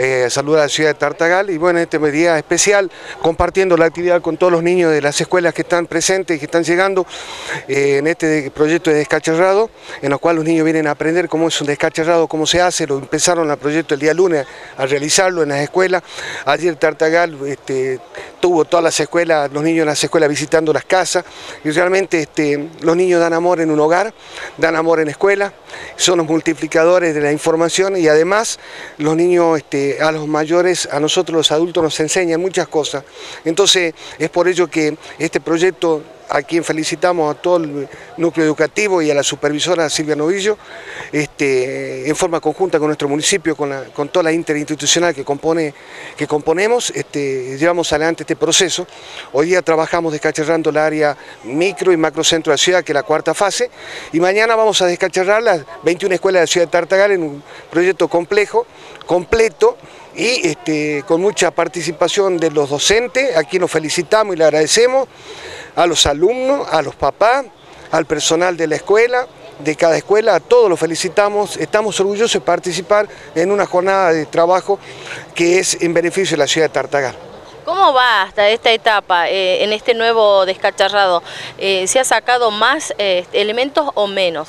saludar a la ciudad de Tartagal y bueno, este día especial compartiendo la actividad con todos los niños de las escuelas que están presentes y que están llegando en este proyecto de descacharrado, en el cual los niños vienen a aprender cómo es un descacharrado, cómo se hace. Lo empezaron el proyecto el día lunes a realizarlo en las escuelas. Ayer Tartagal tuvo todas las escuelas, los niños en las escuelas visitando las casas y realmente los niños dan amor en un hogar, dan amor en escuela, son los multiplicadores de la información y además los niños a los mayores, a nosotros los adultos nos enseñan muchas cosas. Entonces es por ello que este proyecto, a quien felicitamos a todo el núcleo educativo y a la supervisora Silvia Novillo, en forma conjunta con nuestro municipio, con toda la interinstitucional que componemos, llevamos adelante este proceso. Hoy día trabajamos descacharrando el área micro y macrocentro de la ciudad, que es la cuarta fase, y mañana vamos a descacharrar las 21 escuelas de la ciudad de Tartagal en un proyecto complejo, completo, y con mucha participación de los docentes, a quien nos felicitamos y le agradecemos, a los alumnos, a los papás, al personal de la escuela, de cada escuela, a todos los felicitamos, estamos orgullosos de participar en una jornada de trabajo que es en beneficio de la ciudad de Tartagal. ¿Cómo va hasta esta etapa en este nuevo descacharrado? ¿Se ha sacado más elementos o menos?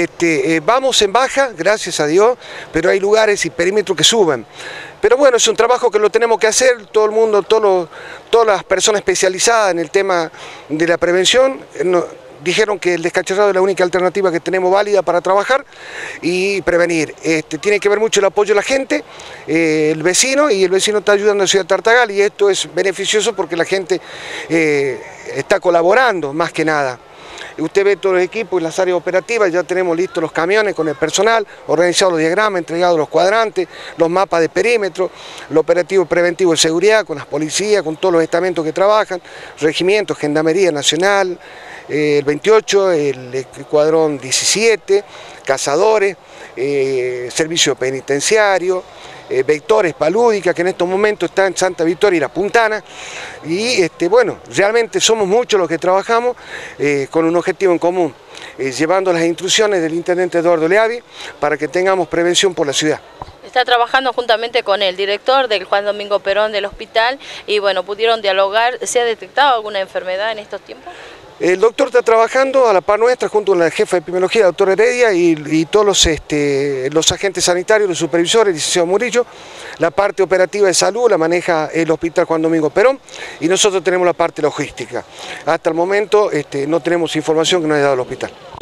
Vamos en baja, gracias a Dios, pero hay lugares y perímetros que suben. Pero bueno, es un trabajo que lo tenemos que hacer, todo el mundo, todas las personas especializadas en el tema de la prevención, dijeron que el descacharrado es la única alternativa que tenemos válida para trabajar y prevenir. Tiene que ver mucho el apoyo de la gente, el vecino, y el vecino está ayudando a la ciudad de Tartagal y esto es beneficioso porque la gente está colaborando más que nada. Usted ve todos los equipos y las áreas operativas, ya tenemos listos los camiones con el personal, organizados los diagramas, entregados los cuadrantes, los mapas de perímetro, el operativo preventivo de seguridad con las policías, con todos los estamentos que trabajan, regimientos, Gendarmería Nacional, el 28, el Escuadrón 17, cazadores, servicio penitenciario, Vectores Palúdica, que en estos momentos está en Santa Victoria y La Puntana, y bueno, realmente somos muchos los que trabajamos con un objetivo en común, llevando las instrucciones del intendente Eduardo Leavi para que tengamos prevención por la ciudad. Está trabajando juntamente con el director del Juan Domingo Perón del hospital y bueno, pudieron dialogar. ¿Se ha detectado alguna enfermedad en estos tiempos? El doctor está trabajando a la par nuestra junto con la jefa de epidemiología, la doctora Heredia, y todos los agentes sanitarios, los supervisores, el licenciado Murillo. La parte operativa de salud la maneja el hospital Juan Domingo Perón y nosotros tenemos la parte logística. Hasta el momento no tenemos información que nos haya dado el hospital.